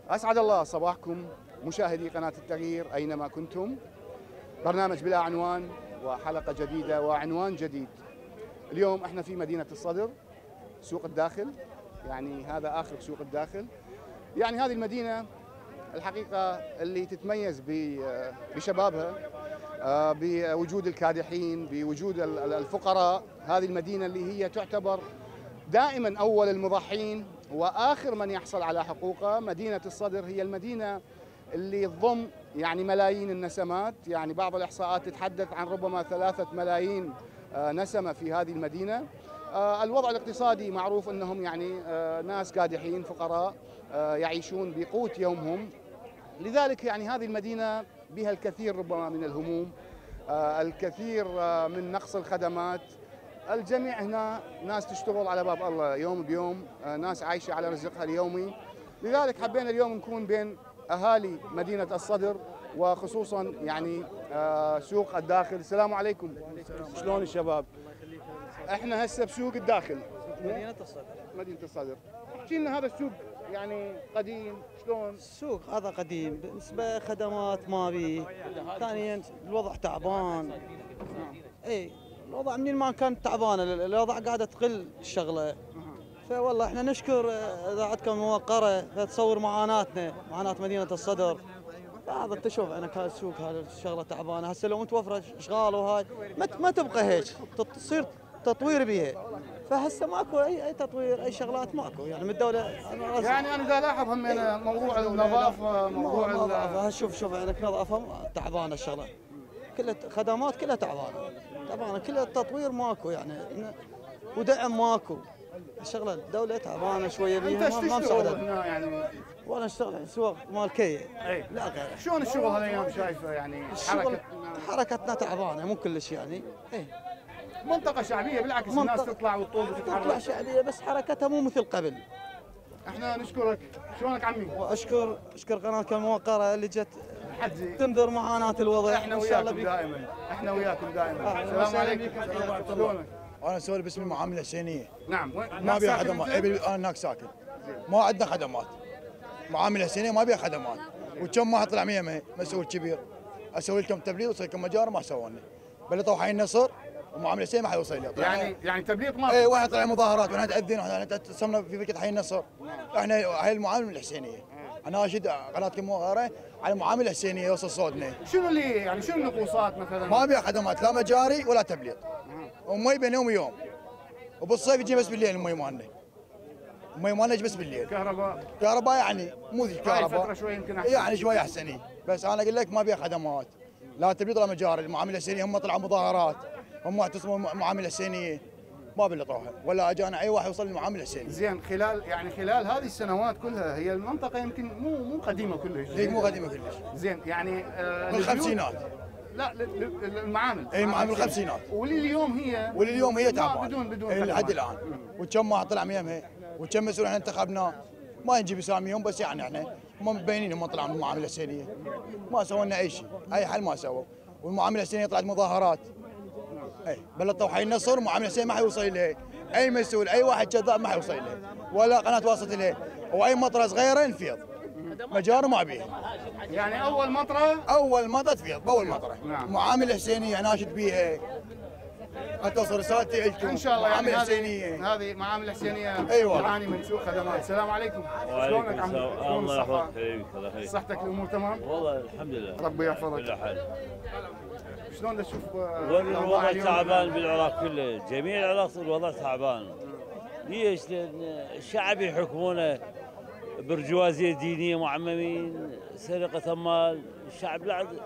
أسعد الله صباحكم مشاهدي قناة التغيير أينما كنتم. برنامج بلا عنوان وحلقة جديدة وعنوان جديد. اليوم احنا في مدينة الصدر، سوق الداخل، يعني هذا آخر سوق الداخل. يعني هذه المدينة الحقيقة اللي تتميز بشبابها، بوجود الكادحين، بوجود الفقراء. هذه المدينة اللي هي تعتبر دائما أول المضحين وآخر من يحصل على حقوقه. مدينة الصدر هي المدينة اللي تضم يعني ملايين النسمات، يعني بعض الإحصاءات تتحدث عن ربما 3 ملايين نسمة في هذه المدينة. الوضع الاقتصادي معروف أنهم يعني ناس كادحين فقراء يعيشون بقوت يومهم. لذلك يعني هذه المدينة بها الكثير ربما من الهموم، الكثير من نقص الخدمات. الجميع هنا ناس تشتغل على باب الله يوم بيوم، ناس عايشة على رزقها اليومي. لذلك حبينا اليوم نكون بين أهالي مدينة الصدر وخصوصا يعني سوق الداخل. السلام عليكم، شلون الشباب؟ احنا هسه بسوق الداخل مدينة الصدر. احكي لنا هذا السوق يعني قديم شلون؟ السوق هذا قديم، بالنسبة خدمات ما بيه، ثانيا الوضع تعبان. اي الوضع منين ما كان تعبان، الوضع قاعدة تقل الشغلة. فوالله احنا نشكر اذاعتكم الموقرة تصور معاناتنا، معاناة مدينة الصدر. هذا انت شوف انا كان السوق هذا الشغلة تعبانة، هسه لو متوفرة اشغال وهاي ما تبقى هيك، تصير تطوير بيها. فهسه ماكو اي تطوير، اي شغلات ماكو يعني من الدوله. يعني انا دا الاحظ هم موضوع النظافه، موضوع النظافه. شوف عندك نظافه تعبانه الشغله، كلها خدمات كلها تعبانه كلها تطوير ماكو يعني، ودعم ماكو. الشغله الدوله تعبانه شويه بيها، ما مساعدة يعني. وانا اشتغل سوق مالكيه. اي لا غير. شلون الشغل هالايام شايفه يعني؟ حركتنا تعبانه مو كلش يعني. اي منطقة شعبية بالعكس، الناس تطلع وتطوف وتتحرك. تطلع شعبية بس حركتها مو مثل قبل. احنا نشكرك، شلونك عمي؟ واشكر قناتكم الموقرة اللي جت تنذر معاناة الوضع. احنا وياكم دائما، احنا وياكم دائما. السلام عليكم، شلونك؟ انا اسولف باسم المعامله الحسينيه. نعم، ما بيها خدمات. انا هناك ساكن، ما عندنا خدمات. معامله حسينيه ما بيها خدمات، وكم واحد طلع ميمه مسؤول كبير اسوي لكم تبليط واسوي لكم مجار ما سووني. بلطوا حي النصر ومعامله حسينيه ما حيوصل لي. يعني تبليط ما اي واحد طلع مظاهرات واحنا تاذن واحنا تصمنا في فكره حي النصر. احنا هاي المعامله الحسينيه. انا اشد قناتكم موقره على المعامله الحسينيه يوصل صوتنا. شنو اللي يعني شنو النقوصات مثلا؟ ما بيها خدمات، لا مجاري ولا تبليط. ومي بين يوم ويوم، وبالصيف يجي بس بالليل المي مالنا. المي مالنا يجي بس بالليل. كهرباء يعني مو ذي كهرباء. فترة شوي يمكن احسن. يعني شوي احسن. بس انا اقول لك ما بيها خدمات. لا تبليط ولا مجاري، المعامله الحسينيه هم طلعوا مظاهرات، هم اعتصموا معامله حسينيه. ما بلطوها ولا اجانا اي واحد يوصل للمعامله الحسينيه. زين، خلال هذه السنوات كلها هي المنطقة يمكن مو قديمة كلش. هي مو قديمه كلش. زين يعني بالخمسينات. لا المعامل. اي معامل الخمسينات. ولليوم هي تعبانه بدون لحد الان. وكم واحد طلع ميمها، وكم مسؤول احنا انتخبناه ما نجيب اساميهم، بس يعني احنا هم مبينين هم طلعوا من المعامله الحسينيه. ما سووا لنا اي شيء، اي حل ما سووا. والمعامله الحسينيه طلعت مظاهرات. اي بلطوا حي النصر والمعامله الحسينيه ما حيوصل اليه. اي مسؤول اي واحد كذاب ما حيوصل اليه، ولا قناه واصلت اليه، واي مطره صغيره نفيض. مجار ما بيه. يعني اول مطره تفيض باول مطره. نعم. معامله حسينيه ناشد بيها. توصل رسالتي لكم ان شاء الله. يعني هذه معامله حسينيه. ايوه. تعاني من سوء خدمات. السلام عليكم. شلونك عم؟ الله يحفظك حبيبي. الله يخليك. صحتك الامور تمام؟ والله الحمد لله. ربي يحفظك. كل حال. شلون تشوف الوضع تعبان بالعراق كله، جميع العراق الوضع تعبان. ليش؟ لان الشعب يحكمونه برجوازيه دينيه، معممين، سرقه اموال، الشعب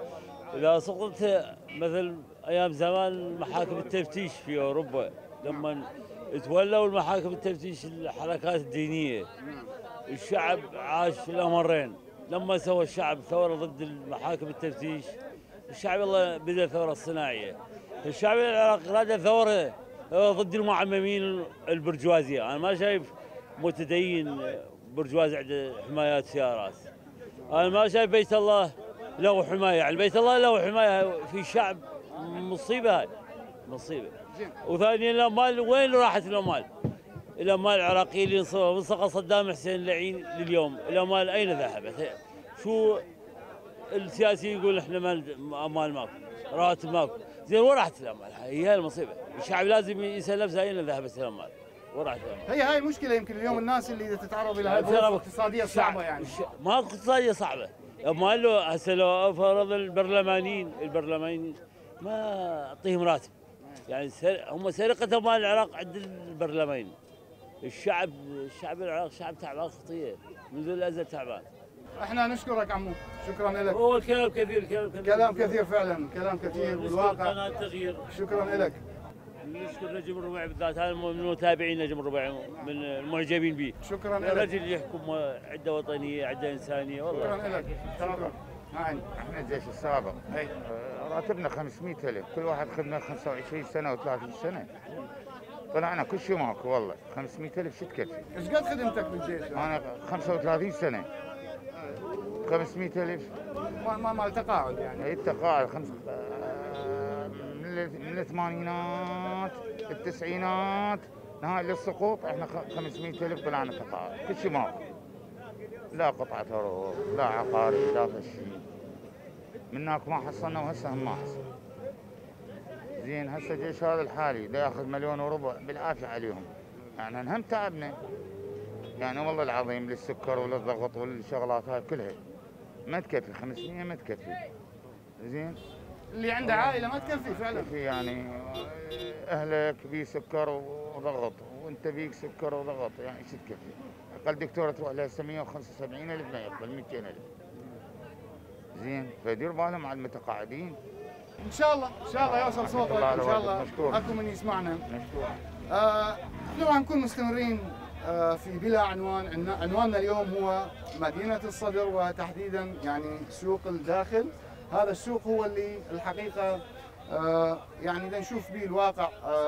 لا سقطت مثل ايام زمان محاكم التفتيش في اوروبا، لما تولوا المحاكم التفتيش الحركات الدينيه. الشعب عاش الامرين، لما سوى الشعب ثوره ضد المحاكم التفتيش، الشعب الله بدا ثوره الصناعيه. الشعب العراقي راد ثوره ضد المعممين البرجوازيه. انا ما شايف متدين برجواز عنده حمايات سيارات. انا ما شايف بيت الله له حمايه، يعني بيت الله له حمايه في شعب. مصيبه هاي، مصيبه. وثانيا الاموال وين راحت الاموال؟ الاموال العراقيه اللي من سقط صدام حسين اللعين لليوم الاموال اين ذهبت؟ شو السياسي يقول احنا اموال ماكو، رواتب ماكو، زين وين راحت الاموال؟ هي المصيبه، الشعب لازم يسال نفسه اين ذهبت الاموال؟ وين راحت الاموال؟ هي المشكله يمكن اليوم الناس اللي تتعرض الى هاي الظروف الاقتصاديه الصعبه يعني ماكو اقتصاديه صعبه، اموال لو هسه لو فرض البرلمانيين ما اعطيهم راتب، يعني هم سرقه اموال العراق عند البرلمان. الشعب العراق شعب تعبان خطيه منذ الازل تعبان. احنا نشكرك عمو، شكرا لك. هو الكلام كثير كلام كثير فعلا، كلام كثير والواقع. قناه تغيير. شكرا لك. نشكر نجم الربيع بالذات، هذا من متابعين نجم الربيع، من المعجبين به. شكرا لك. رجل يحكم عده وطنيه عده انسانيه والله. شكرا لك. شكرا. احنا الجيش السابق راتبنا 500,000، كل واحد خدمه 25 سنه و30 سنه. طلعنا كل شيء ماكو والله. 500,000 شو تكفي؟ ايش قد خدمتك بالجيش؟ انا 35 سنه. 500,000 ما تقاعد يعني. التقاعد من الثمانينات التسعينات نهاية للسقوط احنا 500,000 طلعنا تقاعد، كل شيء ماكو. لا قطعة أرض، لا عقاري، لا شيء. مناك ما حصلنا وهسه هم ما حصل. زين هسه الجيش هذا الحالي دا ياخذ 1,400,000 بالعافية عليهم. يعني هم تعبنا. يعني والله العظيم للسكر وللضغط وللشغلات هاي كلها ما تكفي، 500 ما تكفي. زين اللي عنده عائله ما تكفي فعلا. تكفي يعني اهلك بيه سكر وضغط وانت بيك سكر وضغط، يعني ايش تكفي؟ اقل دكتوره تروح لها 175,000 ما يقبل 200,000. زين فدير بالهم على المتقاعدين. ان شاء الله يوصل صوتك ان شاء الله. اكو من يسمعنا. مشكور. احنا راح نكون مستمرين في بلا عنوان. عنواننا اليوم هو مدينة الصدر وتحديدا يعني سوق الداخل. هذا السوق هو اللي الحقيقة يعني بدنا نشوف به الواقع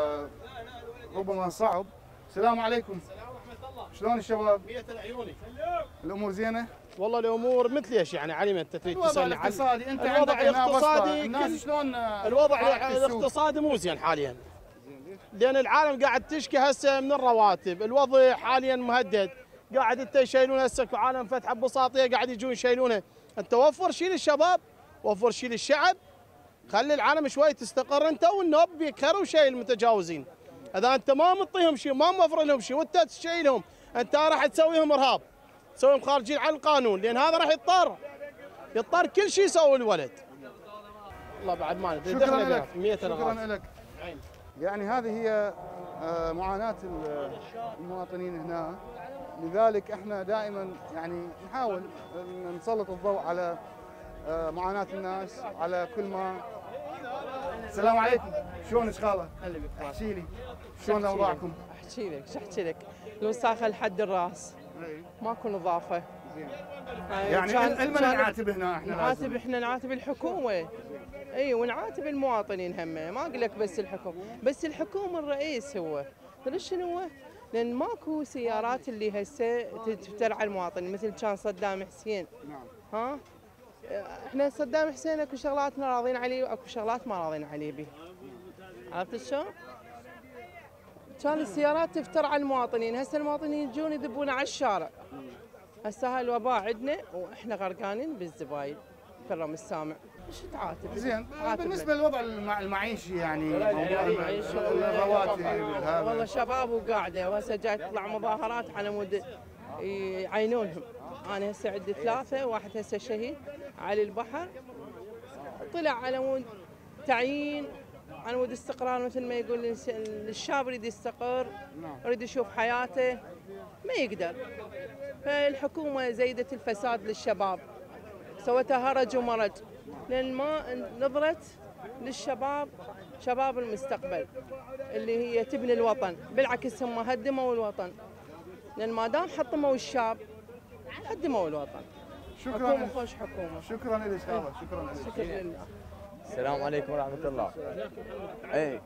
ربما صعب. السلام عليكم. شلون الشباب؟ الامور زينة؟ والله الامور مثل ايش يعني علي ما انت تريد تسالني عن الوضع الاقتصادي. انت الوضع الاقتصادي الناس شلون الوضع الاقتصادي مو زين حاليا، لان العالم قاعد تشكي هسه من الرواتب، الوضع حاليا مهدد. قاعد انت يشيلون هسه عالم فتح بساطيه قاعد يجون يشيلونه. انت وفر شيء للشباب، وفر شيء للشعب، خلي العالم شوي تستقر انت والنوب بيكروا شيء المتجاوزين. اذا انت ما مطيهم شيء ما موفر لهم شيء وانت تشيلهم انت راح تسويهم ارهاب، تسويهم خارجين عن القانون، لان هذا راح يضطر كل شيء يسوي الولد. والله بعد ما ندري. شكرا لك. شكرا لك. يعني هذه هي معاناة المواطنين هنا، لذلك احنا دائما يعني نحاول نسلط الضوء على معاناة الناس على كل ما. السلام عليكم، شلونك خاله؟ هلا بك. احكي لي شلون اوضاعكم؟ احكي لك شو احكي لك؟ الوساخه لحد الراس، ماكو نظافه. زين. يعني المن نعاتب هنا احنا نعاتب الحكومه. اي ونعاتب المواطنين هم، ما اقول لك بس الحكومه، بس الحكومه الرئيس هو. تدري شنو هو؟ لان ماكو سيارات اللي هسه تفتر على المواطن مثل كان صدام حسين. نعم. ها؟ احنا صدام حسين اكو شغلات راضين عليه واكو شغلات ما راضين عليه به. عرفت شلون؟ كان السيارات تفتر على المواطنين، هسه المواطنين يجون يذبون على الشارع. هسه هاي الوباء عندنا واحنا غرقانين بالزباين. كرم السامع. ايش تعاتب؟ زين بالنسبه للوضع المعيشي يعني موضوع الرواتب هذا. والله شباب وقاعده وهسه جاي تطلع مظاهرات على مود يعينونهم. انا هسه عندي 3، واحد هسه شهيد علي البحر، طلع على مود تعيين، على مود استقرار مثل ما يقول الشاب يريد يستقر، يريد يشوف حياته ما يقدر. فالحكومه زيدت الفساد للشباب، سوتها هرج ومرج، لان ما نظرت للشباب، شباب المستقبل اللي هي تبني الوطن. بالعكس هم هدموا الوطن، لان ما دام حطموا الشاب هدموا الوطن. شكرا. حكومه خوش حكومه. شكرا لك خاله. شكرا لك. شكرا لله. السلام عليكم ورحمة الله. اي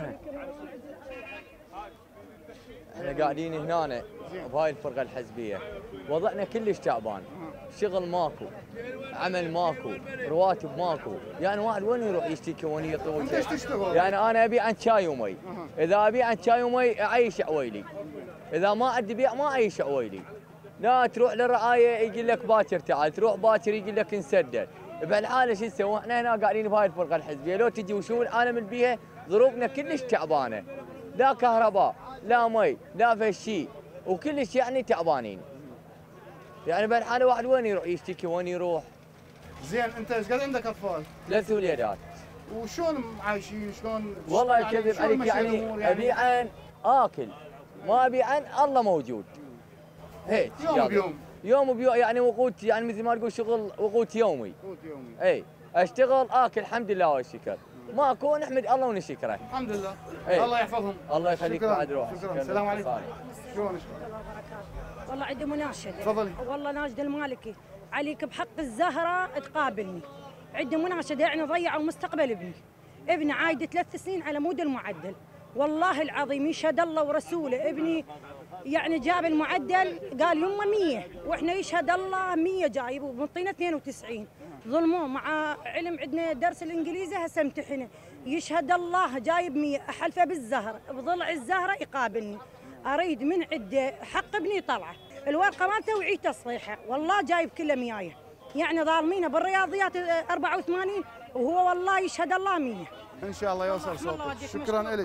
احنا قاعدين هنا بهاي الفرقة الحزبية، وضعنا كلش تعبان، شغل ماكو، عمل ماكو، رواتب ماكو، يعني واحد وين يروح يشتكي وين يطول؟ انت ايش تشتغل؟ يعني انا ابي عن شاي ومي، اذا ابي عن شاي ومي اعيش عويلي، اذا ما عندي بيع ما اي شيء ويلي. لا تروح للرعايه يقول لك باكر تعال، تروح باكر يقول لك انسدد. بهالحاله شو نسوي؟ احنا هنا قاعدين بهاي الفرقه الحزبيه، لو تجي وشوف العالم اللي بيها ظروفنا كلش تعبانه. لا كهرباء، لا مي، لا في شيء، وكلش يعني تعبانين. يعني بهالحاله واحد وين يروح يشتكي وين يروح؟ زين انت ايش قد عندك اطفال؟ 3 وليدات. وشلون عايشين؟ شلون والله يعني كذب شلون عليك، مشي الأمور يعني ابي عن اكل، ما ابي عن الله موجود. هيك يوم بيوم يوم بيوم، يعني وقوت، يعني مثل ما تقول شغل وقوت يومي. قوت يومي. اي اشتغل اكل الحمد لله والشكر، ماكو نحمد الله ونشكره. الحمد لله. أي. الله يحفظهم. الله يخليك بعد روحك. شكرا. السلام عليكم. شلونك؟ والله عندي مناشدة. تفضلي. والله ناشدة المالكي، عليك بحق الزهرة تقابلني. عندي مناشدة، يعني ضيعوا مستقبل ابني عايد 3 سنين على مود المعدل. والله العظيم يشهد الله ورسوله، ابني يعني جاب المعدل قال يمه 100 واحنا يشهد الله 100 جايب ومنطينا 92. ظلموه، مع علم عندنا درس الانجليزي هسه امتحنه، يشهد الله جايب 100. احلفه بالزهره بضلع الزهره يقابلني. اريد من عده حق ابني طلعه، الورقه مالته وعي تصحيحه، والله جايب كله 100. يعني ظالمينه بالرياضيات 84 وهو والله يشهد الله 100. ان شاء الله يوصل صوتك. شكرا لك.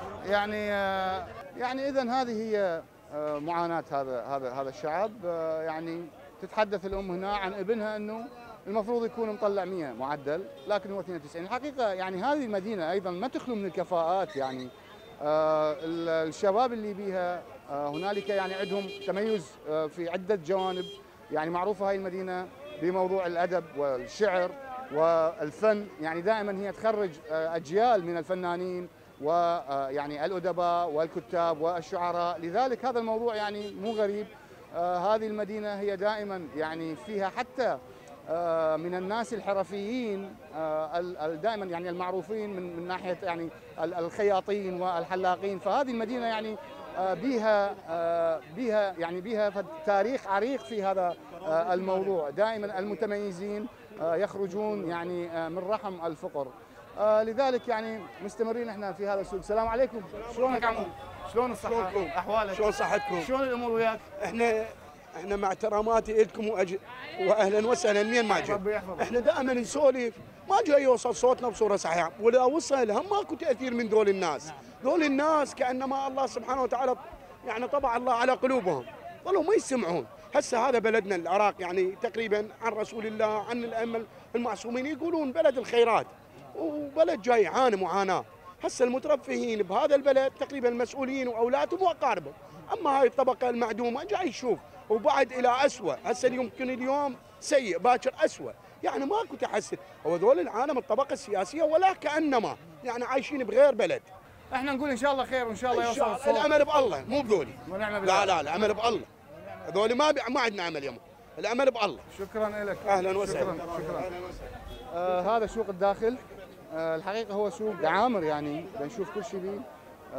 يعني اذا هذه هي معاناه هذا الشعب. يعني تتحدث الام هنا عن ابنها انه المفروض يكون مطلع 100 معدل لكن هو 92. الحقيقه يعني هذه المدينه ايضا ما تخلو من الكفاءات. يعني الشباب اللي بيها هنالك يعني عندهم تميز في عده جوانب. يعني معروفه هاي المدينه بموضوع الادب والشعر والفن، يعني دائما هي تخرج اجيال من الفنانين ويعني الادباء والكتاب والشعراء. لذلك هذا الموضوع يعني مو غريب. هذه المدينه هي دائما يعني فيها حتى من الناس الحرفيين دائما يعني المعروفين من ناحيه يعني الخياطين والحلاقين. فهذه المدينه يعني بيها تاريخ عريق في هذا الموضوع. دائما المتميزين يخرجون يعني من رحم الفقر. لذلك يعني مستمرين احنا في هذا السوق. السلام عليكم. شلونك عمو؟ شلون الصحة؟ احوالك؟ شلون صحتكم؟ شلون الامور وياك؟ احنا مع احتراماتي لكم واهلا وسهلا منين ما جاء. ربي يحفظك. احنا دائما نسولف، ما جاي يوصل صوتنا بصوره صحيحه، ولا وصل هم ماكو تاثير من ذول الناس. ذول الناس كانما الله سبحانه وتعالى يعني طبع الله على قلوبهم، ظلوا ما يسمعون. هسه هذا بلدنا العراق يعني تقريبا عن رسول الله عن الائمه المعصومين يقولون بلد الخيرات، وبلد جاي يعاني معاناه. هسه المترفهين بهذا البلد تقريبا المسؤولين واولادهم واقاربهم، اما هاي الطبقه المعدومه جاي يشوف وبعد الى اسوء. هسه يمكن اليوم سيء باكر اسوء، يعني ماكو تحسن. هو ذول العالم الطبقه السياسيه ولا كانما يعني عايشين بغير بلد. احنا نقول ان شاء الله خير وان شاء الله يوصل الصوت. الامل بالله مو بذولي. ونعم بالله. لا الامل بالله. هذول ما عندنا امل يوم. الامل بالله. شكرا لك. اهلا وسهلا. شكرا. هذا سوق الداخل. الحقيقه هو سوق عامر، يعني بنشوف كل شيء بيه.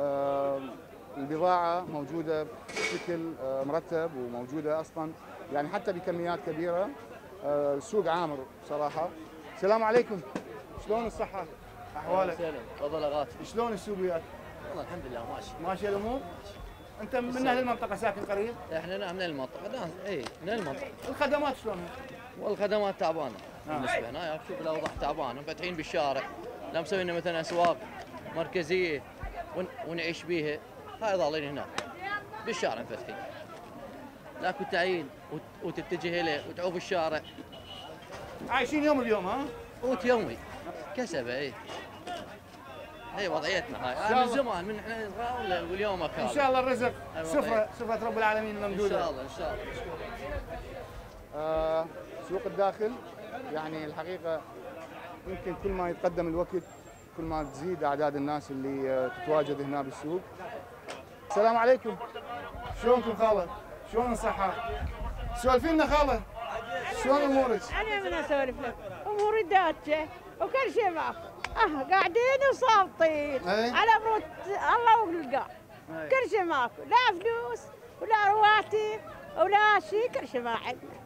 البضاعه موجوده بشكل مرتب وموجوده اصلا يعني حتى بكميات كبيره. السوق عامر صراحه. السلام عليكم. شلون الصحه؟ احوالك؟ تفضل اغاث. شلون السوق وياك؟ والله الحمد لله ماشي. ماشيه الامور؟ انت من اهل المنطقه ساكن قريب؟ احنا من المنطقه. اي من المنطقه. الخدمات شلون؟ والخدمات تعبانه بالنسبه هنا. شوف الاوضاع تعبانه، مفتحين بالشارع، لا مسوي لنا مثلا اسواق مركزيه ونعيش بيها. هاي ظالين هنا بالشارع مفتحين، لاكو تعيين وتتجه له وتعوف الشارع. عايشين يوم بيوم ها؟ قوت يومي كسبه. هي وضعيتنا هاي من زمان من احنا صغار واليوم اكل. ان شاء الله الرزق سفرة رب العالمين ممدوده. ان شاء الله ان شاء الله. سوق الداخل يعني الحقيقه يمكن كل ما يتقدم الوقت كل ما تزيد اعداد الناس اللي تتواجد هنا بالسوق. السلام عليكم. شلونكم خاله؟ شلون الصحه؟ سولفي لنا خاله. شلون امورك؟ انا من اسولف لك؟ اموري داتشه وكل شيء معك. قاعدين وصابطين على بروت الله والقاع. كل شيء ماكو، لا فلوس ولا رواتب ولا شيء، كل شيء ما عندنا.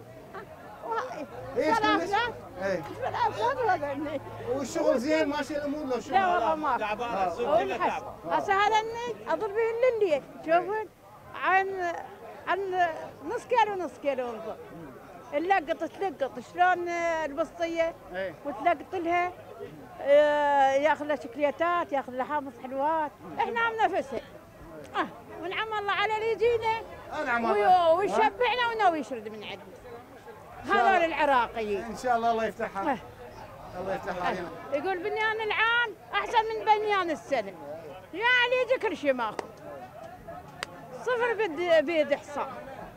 والشغل زين ماشي الامور لو لا والله ماكو. هسه هذا اظل بهن الليل تشوفون عن نص كيلو نص كيلو انظر. اللقط تلقط شلون البسطيه وتلقط لها ياخذ لها شكليتات، ياخذ لها حامص حلوات. احنا عم نفسها ونعم الله على اللي يجينا ويشبعنا وناوي يشرد من عندنا. هذول العراقيين ان شاء الله الله يفتحها. الله يفتحها علينا. يقول بنيان العام احسن من بنيان السنه. يعني يجي كل شيء ماكو. صفر بيد احصاء.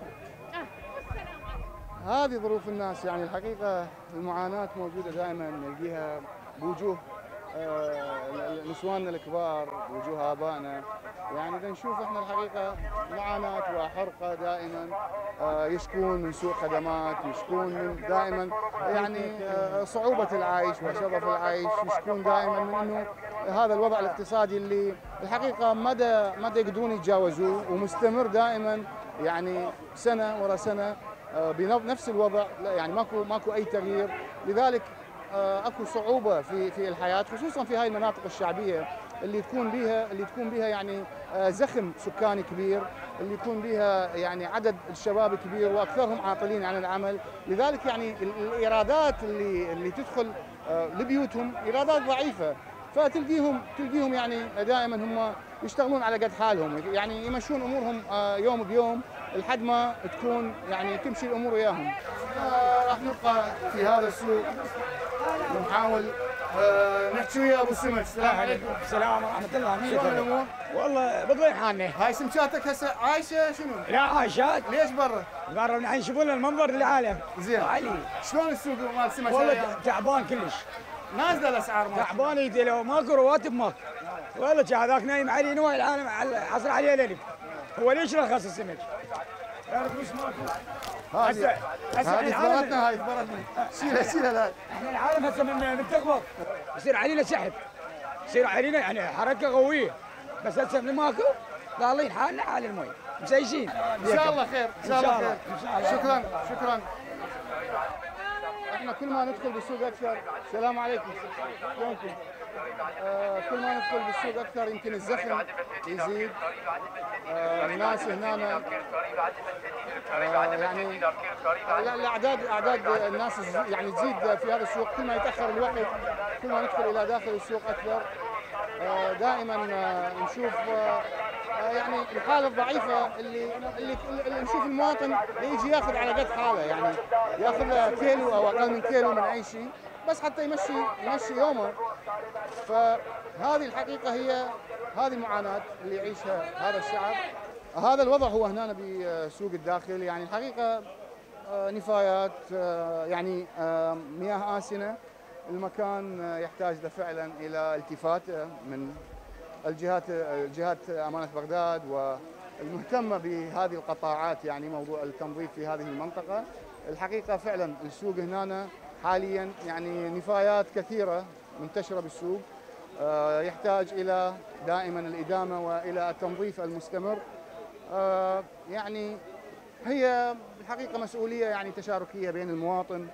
هذه ظروف الناس، يعني الحقيقه المعاناه موجوده دائما نلقيها بوجوه نسواننا الكبار، بوجوه ابائنا. يعني اذا نشوف احنا الحقيقه معاناه وحرقه دائما، يشكون من سوء خدمات، يشكون من دائما يعني صعوبه العيش وشظف العيش، يشكون دائما من انه هذا الوضع الاقتصادي اللي الحقيقه مدى يقدرون يتجاوزوه ومستمر دائما، يعني سنه ورا سنه بنفس الوضع، يعني ماكو اي تغيير. لذلك اكو صعوبه في الحياه، خصوصا في هاي المناطق الشعبيه اللي تكون بها يعني زخم سكاني كبير، اللي يكون بها يعني عدد الشباب كبير واكثرهم عاطلين عن العمل. لذلك يعني الايرادات اللي تدخل لبيوتهم ايرادات ضعيفه، فتلقيهم يعني دائما هم يشتغلون على قد حالهم، يعني يمشون امورهم يوم بيوم لحد ما تكون يعني تمشي الامور وياهم. راح نبقى في هذا السوق ونحاول نحكي ويا ابو سمك. السلام عليكم. السلام ورحمه الله. شلون الامور؟ والله بضوي حالنا. هاي سمكاتك هسه عايشه شنو؟ لا عايشات. ليش برا؟ برا الحين يشوفون المنظر للعالم. زين. علي شلون السوق مال سمك؟ والله تعبان كلش. نازله الاسعار مالك؟ تعبان، لو ماكو رواتب ماكو. والله هذاك نايم علي نوع العالم حصل عليه ليلك. هو ليش رخص السمك؟ مش ماكو. هذه اثبرتنا، هاي اثبرتنا. شيلها لا. احنا العالم هسه من تقبض يصير علينا سحب، يصير علينا يعني حركه قويه، بس هسه ماكو ضالين حالنا حال المي مسيشين. ان شاء الله خير، ان شاء الله خير. شكرا. احنا كل ما ندخل بالسوق اكثر. السلام عليكم. شلونكم؟ كل ما ندخل بالسوق اكثر يمكن الزخم يزيد. الناس هنا يعني اعداد الناس يعني تزيد في هذا السوق. كل ما يتاخر الوقت كل ما ندخل الى داخل السوق اكثر. دائما نشوف يعني الحاله الضعيفه اللي نشوف المواطن يجي ياخذ على قد حاله، يعني ياخذ له كيلو او اقل من كيلو من اي شيء بس حتى يمشي يومه. فهذه الحقيقه هي هذه المعاناه اللي يعيشها هذا الشعب. هذا الوضع هو هنا بسوق الداخل، يعني الحقيقه نفايات، يعني مياه آسنة. المكان يحتاج فعلا الى التفات من الجهات امانه بغداد والمهتمه بهذه القطاعات، يعني موضوع التنظيف في هذه المنطقه. الحقيقه فعلا السوق هنا حاليا يعني نفايات كثيره منتشره بالسوق، يحتاج الى دائما الادامه والى التنظيف المستمر. يعني هي الحقيقه مسؤوليه يعني تشاركيه بين المواطن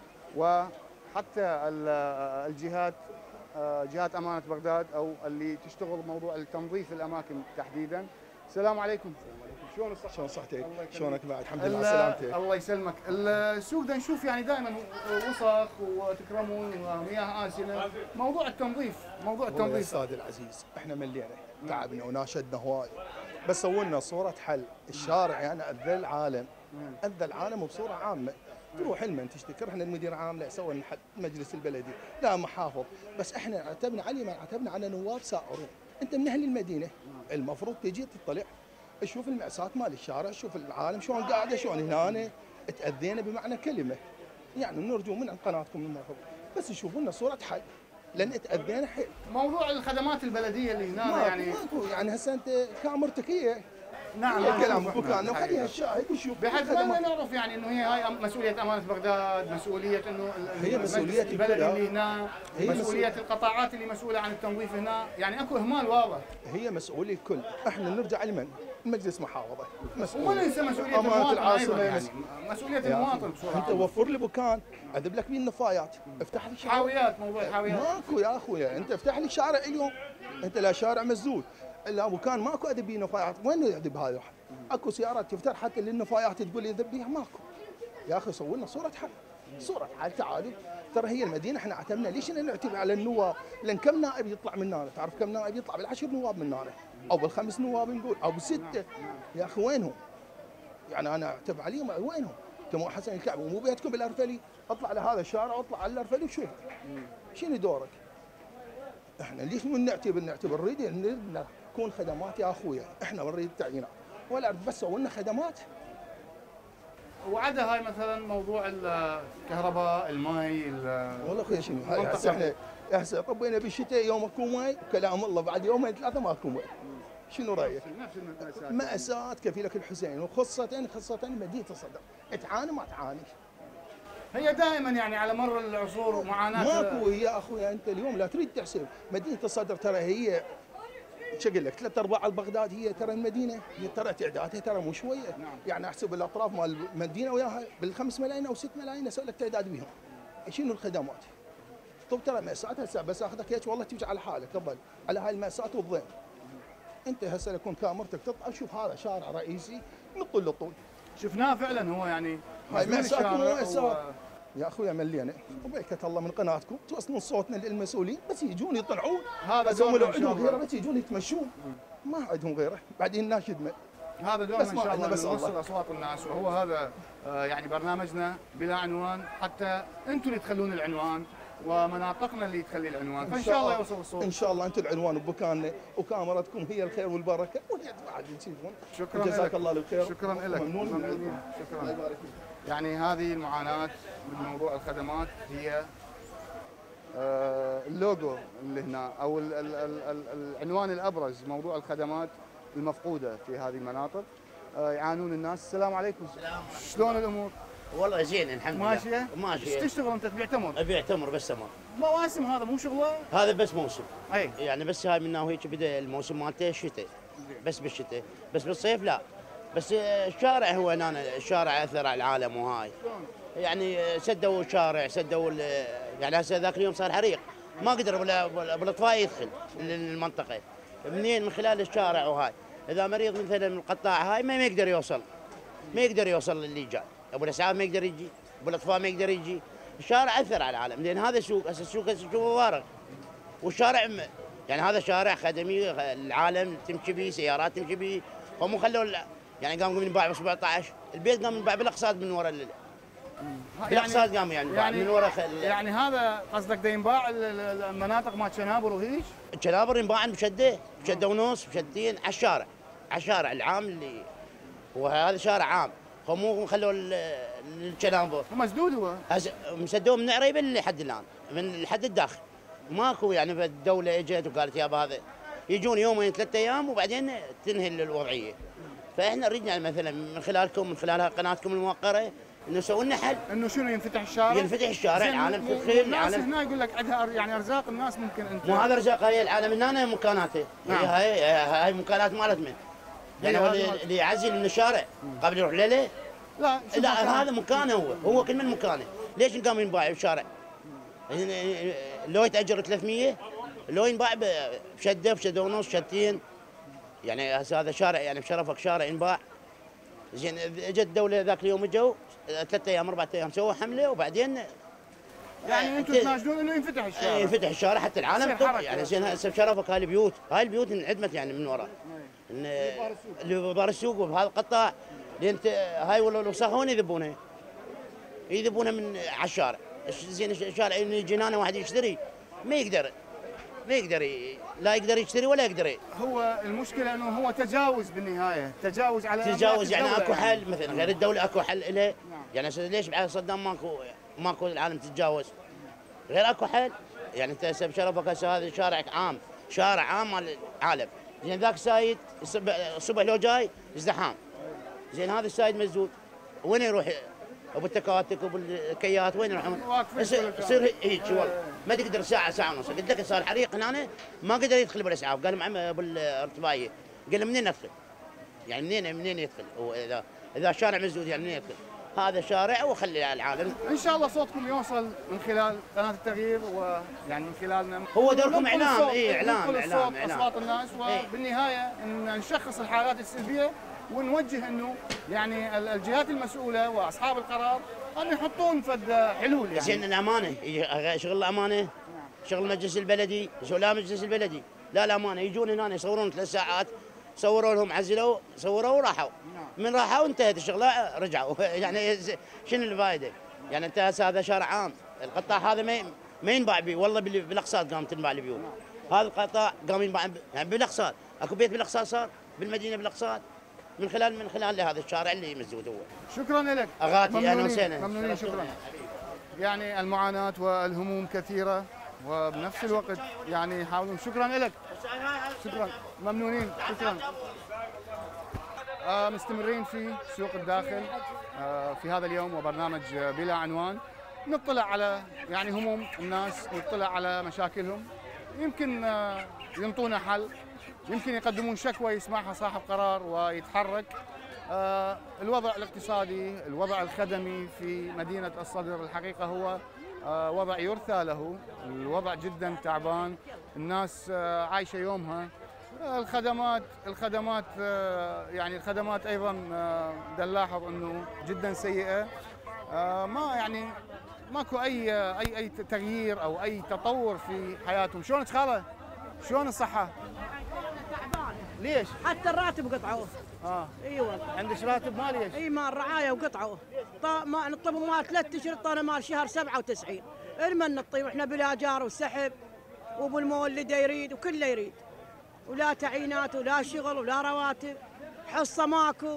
وحتى الجهات، جهات امانه بغداد او اللي تشتغل بموضوع التنظيف الاماكن تحديدا. السلام عليكم. شلون الصحه؟ شلون صحتك؟ شلونك بعد؟ الحمد لله على سلامتك. الله يسلمك. السوق ده نشوف يعني دائما وسخ وتكرمون ومياه آسنة. موضوع التنظيف استاذ العزيز احنا ملينا تعبنا وناشدنا هواي، بس سووا صورة حل. الشارع يعني اذى العالم بصورة عامة. تروح المن تشتكي، رحنا المدير عام لا سوى المجلس البلدي لا محافظ، بس احنا عتبنا علي، ما عتبنا على نواب سائرون. انت من اهل المدينه المفروض تجي تطلع تشوف المأساة مال الشارع، شوف العالم شلون قاعده، شلون هنا تأذينا بمعنى كلمه. يعني نرجو من قناتكم المفروض بس يشوفوا لنا صوره حل، لان تأذينا حيل. موضوع الخدمات البلديه اللي هنا يعني هسه انت كامرتكيه. نعم كلام بكان وخليها الشاهد وشوف. بحيث ما نعرف يعني انه هي هاي مسؤوليه امانه بغداد، مسؤوليه انه هي مسؤوليه البلد اللي هنا، مسؤوليه القطاعات اللي مسؤوله عن التنظيف هنا، يعني اكو اهمال واضح. هي مسؤوليه الكل، احنا نرجع لمن؟ المجلس محافظه. وما ننسى مسؤوليه المواطن ايضا، يعني مسؤوليه المواطن بصوره انت وفر لي مكان اذب لك بيه النفايات، افتح لي شارع. حاويات، موضوع الحاويات ماكو يا اخويا، انت افتح لي شارع اليوم، انت لا شارع مسدود الا مكان ماكو اذب بيه نفايات، وين يذب هذا؟ اكو سيارات تفتر حتى للنفايات تقول لي ذبيها ماكو. يا اخي سووا لنا صوره حل، صوره حل. تعالوا ترى هي المدينه احنا اعتمدنا، ليش نعتمد على النواب؟ لان كم نائب يطلع من هنا؟ تعرف كم نائب يطلع؟ بالعشر نواب من هنا او بالخمس نواب نقول او بالسته. يا اخي وينهم؟ يعني انا اعتب عليهم وينهم؟ انتم حسن الكعب ومو بيتكم بالارفلي، اطلع لهذا الشارع واطلع على الارفلي وشوف شنو دورك؟ احنا ليش مو نعتبر نريد نكون خدمات يا اخويا، احنا نريد التعيينات ولا بس سووا لنا خدمات. وعدا هاي مثلا موضوع الكهرباء، المي، والله اخويا شنو هاي هسه احنا هسه طبينا بالشتاء يوم اكو مي وكلام الله بعد يومين ثلاثه ما اكو مي. شنو رايك؟ نفس المأساة. مأساة كفيلك الحسين، وخاصة مدينة الصدر، تعاني ما تعاني. هي دائما يعني على مر العصور معاناة. ماكو يا اخويا، انت اليوم لا تريد تحسب مدينة الصدر ترى هي شو اقول لك 3/4 بغداد هي ترى المدينة، هي ترى تعدادها ترى مو شوية. نعم. يعني احسب الاطراف مال المدينة وياها بال5 ملايين او 6 ملايين اسوي لك تعداد بهم. شنو الخدمات؟ طب ترى مأساة هسه بس اخذك هيك والله تيجي على حالك تظل على هاي المأساة والضيم. انت هسه يكون كاميرتك تطلع شوف هذا شارع رئيسي من طول لطول. شفناه فعلا هو يعني هاي مأساة مو مأساة. يا اخويا ملينا وبركة الله من قناتكم توصلون صوتنا للمسؤولين، بس يجون يطلعون هذا بس هم لو دورنا إن شاء عندهم الله. غيره بس يجون يتمشون، ما عندهم غيره بعدين ناشدنا. هذا دورنا بس ان ما شاء الله عندنا بس نوصل الله. اصوات الناس، وهو هذا يعني برنامجنا بلا عنوان، حتى انتم اللي تخلون العنوان ومناطقنا اللي تخلي العنوان، فان شاء الله يوصل الصوت. ان شاء الله انتم العنوان وبكاننا وكاميرتكم هي الخير والبركه وهي بعد تشوفون. شكرا جزاك لك. الله الخير. شكرا لك. ممنون شكرا. الله يبارك فيك. يعني هذه المعاناة من موضوع الخدمات هي اللوجو اللي هنا او العنوان الابرز، موضوع الخدمات المفقودة في هذه المناطق. يعانون الناس. السلام عليكم. شلون الامور؟ والله زين الحمد لله. ماشية؟ ماشية. ايش تشتغل انت؟ تبيع تمر؟ ابيع تمر بس تمر. مواسم هذا مو شغله؟ هذا بس موسم. اي يعني بس هاي منا وهيك بدا الموسم مالته الشتاء. بس بالشتاء، بس بالصيف لا. بس الشارع هو هنا الشارع اثر على العالم وهاي. يعني سدوا الشارع، سدوا يعني هسه ذاك اليوم صار حريق، ما قدر بالاطفاء يدخل المنطقة. منين؟ من خلال الشارع وهاي. اذا مريض مثلا من القطاع هاي ما يقدر يوصل. ما يقدر يوصل اللي جاي. ابو الاسعاف ما يقدر يجي، ابو الاطفاء ما يقدر يجي. الشارع اثر على العالم، لان هذا سوق، هسه السوق فارغ. والشارع يعني هذا شارع خدمي، العالم تمشي به، سيارات تمشي به، هم خلوا يعني قاموا ينباع ب 17، البيت قام ينباع بالاقساط من وراء بالاقساط قام يعني من وراء يعني هذا قصدك دا ينباع المناطق مال شنابر وهيج؟ الشنابر ينباع بشده ونص، بشدتين على الشارع، على الشارع العام اللي هو هذا شارع عام، هم مو خلوا الشنابر مسدود هو؟ مسدوه من عريبه لحد الان، من لحد الداخل. ماكو يعني الدوله اجت وقالت يابا هذا يجون يومين 3 ايام وبعدين تنهي الوضعيه. فاحنا ردنا مثلا من خلالكم، من خلال قناتكم الموقره، انه سووا لنا حل. انه شنو ينفتح الشارع؟ ينفتح الشارع، العالم تدخل، الناس هنا يقول لك عندها يعني ارزاق الناس ممكن انت مو هذا رزاق، هاي العالم هنا مكاناته. نعم. هاي مكانات مالت من؟ يعني هو اللي يعزل من الشارع قبل يروح ليله؟ لا هذا مكانه، هو كل من مكانه. ليش قام ينباع بالشارع؟ لو يتاجر 300 لو ينباع بشده ونص، شدتين. يعني هذا شارع، يعني بشرفك شارع ينباع. زين اجت الدوله ذاك اليوم اجوا 3 ايام 4 ايام سووا حمله، وبعدين يعني انتم تناشدون انه ينفتح الشارع. ينفتح الشارع حتى العالم يعني زين. هسه بشرفك هاي البيوت، هاي البيوت انعدمت يعني من وراء اللي بار السوق وبهذا القطاع، لان هاي الوسخ وين يذبونها؟ يذبونها من على الشارع. زين الشارع يجي هنا واحد يشتري ما يقدر لا يقدر يشتري ولا يقدر. هو المشكله انه هو تجاوز بالنهايه، تجاوز على يعني اكو حل مثلا غير الدوله، اكو حل له. يعني ليش بعد صدام ماكو العالم تتجاوز؟ غير اكو حل. يعني انت هسه بشرفك هسه هذا شارع عام، شارع عام مال العالم. زين ذاك السايد الصبح لو جاي ازدحام. زين هذا السايد مسدود، وين يروح؟ ابو التكاتك وابو الكيات وين يروحون؟ يصير هيك والله ما تقدر ساعه ونص. قلت لك صار حريق هنا ما قدر يدخل بالاسعاف، قال معي ابو الارتفاعيه، قال منين ندخل؟ يعني منين يدخل؟ اذا الشارع مسدود يعني منين يدخل؟ هذا شارع وخلي العالم. ان شاء الله صوتكم يوصل من خلال قناه التغيير ويعني من خلالنا. هو دوركم اعلام، اعلام اعلام اصوات الناس، وبالنهايه ان نشخص الحالات السلبيه ونوجه انه يعني الجهات المسؤوله واصحاب القرار ان يحطون فد حلول يعني. زين الامانه، شغل الامانه، شغل المجلس البلدي، لا مجلس البلدي، لا الامانه يجون هنا يصورون 3 ساعات، صوروا لهم عزلوا، صوروا وراحوا. من راحوا انتهت الشغله رجعوا. يعني شنو الفائده؟ يعني انت هذا شارع عام، القطاع هذا ما ينباع به، والله بالاقساط قامت تنباع البيوت. هذا القطاع قام ينباع يعني بالاقساط، اكو بيت بالاقساط صار بالمدينه بالاقساط من خلال هذا الشارع اللي مزود هو. شكرا لك اغاتي، اهلا وسهلا. ممنونين، شكرا. يعني المعاناه والهموم كثيره وبنفس الوقت يعني يحاولون. شكرا لك، شكرا، ممنونين، شكرا. مستمرين في سوق الداخل في هذا اليوم وبرنامج بلا عنوان، نطلع على يعني هموم الناس ونطلع على مشاكلهم، يمكن ينطونا حل، يمكن يقدمون شكوى يسمعها صاحب قرار ويتحرك. الوضع الاقتصادي، الوضع الخدمي في مدينة الصدر الحقيقة هو وضع يرثى له، الوضع جدا تعبان، الناس عايشة يومها. الخدمات يعني الخدمات ايضا نلاحظ انه جدا سيئه، ما يعني ماكو اي تغيير او اي تطور في حياتهم. شلونك خاله؟ شلون الصحه؟ تعبانه. ليش؟ حتى الراتب قطعوه. اي والله. عندك راتب مال ليش؟ اي مال رعايه وقطعوه. ما نطلب مال 3 اشهر طانا مال شهر 97. المن نطيب احنا بلا جار وسحب وبالمولد يريد وكله يريد. ولا تعيينات ولا شغل ولا رواتب، حصه ماكو.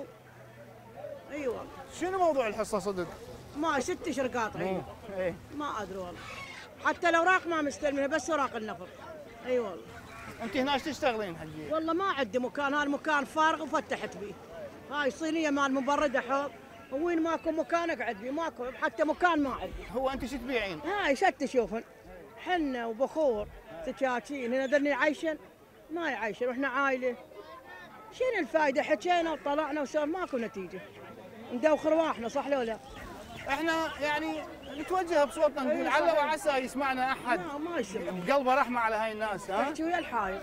اي والله. شنو موضوع الحصه صدق؟ ما 6 اشهر قاطعين. ما ادري والله. حتى الاوراق ما مستلمينها، بس اوراق النفط. اي والله. انت هنا ايش تشتغلين حقيقة؟ والله ما عندي مكان، هذا المكان فارغ وفتحت به. هاي صينيه مال مبرده حوض، وين ماكو مكان اقعد به، ماكو حتى مكان ما عندي. هو انت شو تبيعين؟ هاي شت تشوفن حنه وبخور سكاكين، هنا ذني عايشن ما يعيشن واحنا عائله. شنو الفائده؟ حكينا وطلعنا وسوينا ماكو نتيجه. ندوخ رواحنا، صح لو لا؟ احنا يعني نتوجه بصوتنا نقول على وعسى يسمعنا احد ما يسمع بقلبه رحمه على هاي الناس. ها؟ تحكي ويا الحايط.